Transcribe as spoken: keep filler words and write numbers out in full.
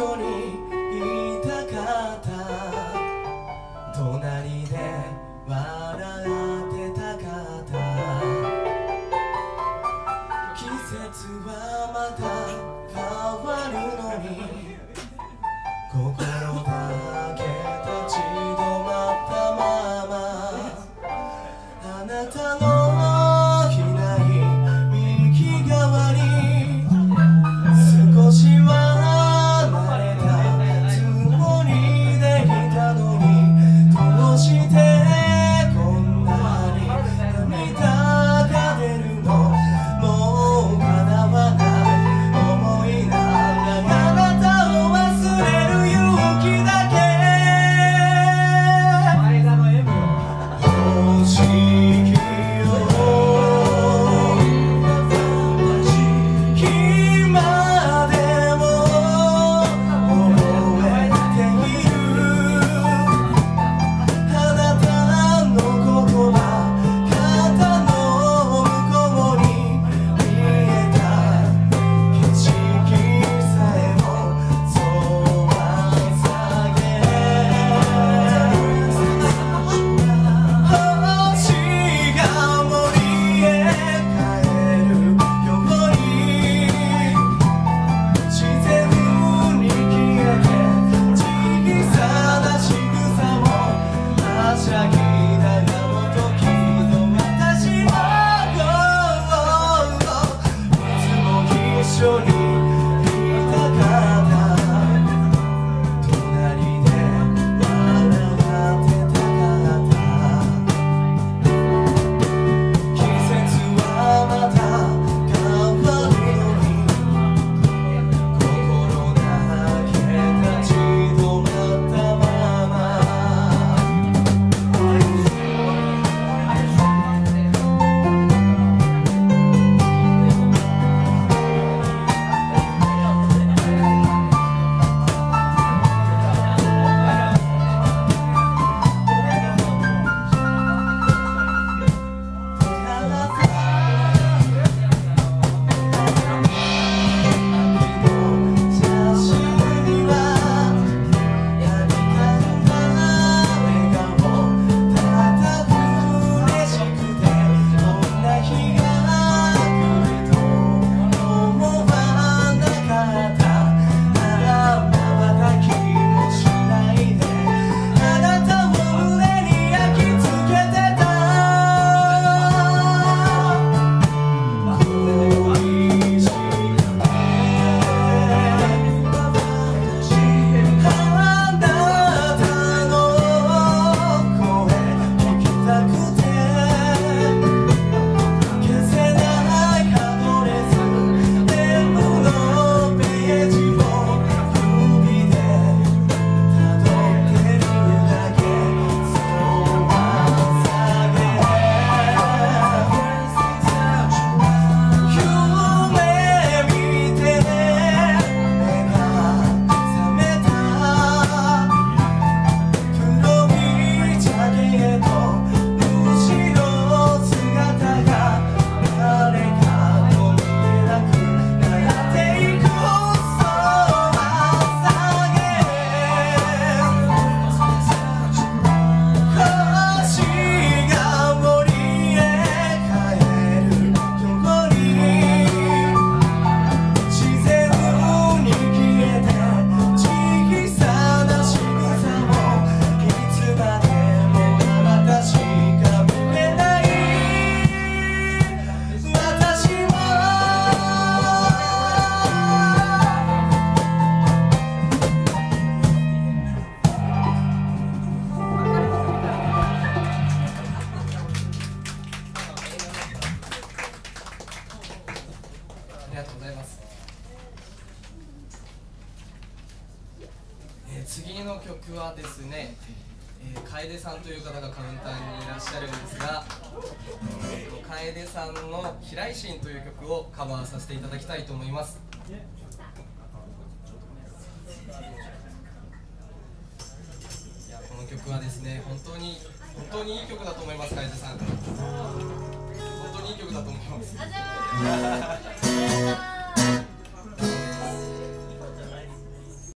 こにいたかった。隣で笑ってたかった。季節はまた変わるのに心だけ立ち止まったまま。あなたのいない右側に少しは慣れたつもりでいたのに、どうしてこんなに涙が出るの。もう叶わない思いならあなたを忘れる勇気だけ。欲しいよ今でも覚えている。あなたの言葉、肩の向こうに見えた景色さえもそば下げ、星が森へ帰るように自然に消えて、小さな仕草もはしゃぎながらの時の私もいつも一緒にいたかった。隣で笑ってたかった。季節はまた変わるのに心だけ立ち止まったまま。写真にはやりかった笑顔、ただ嬉しくてこんな日が来ると思わなかった。あらまばたきもしないであなたを胸に焼き付けてた。恋しくてあなたの声聞きたくて消せないアドレス、メモのページを指でたどってるだけ。そうはさげ夢見て目が覚めた。黒いジャケット後ろ姿が誰かと見えなくなっていく。そうはさげ星が森へ帰るように自然に消えて、小さな仕草もいつまでもあなたしか見れない。私もありがとうございます。えー次の曲はですね、えー楓さんという方がカウンターにいらっしゃるんですが、えー楓さんの「平井心」という曲をカバーさせていただきたいと思います。いや、この曲はですね、本当に本当にいい曲だと思います。楓さん、本当にいい曲だと思います。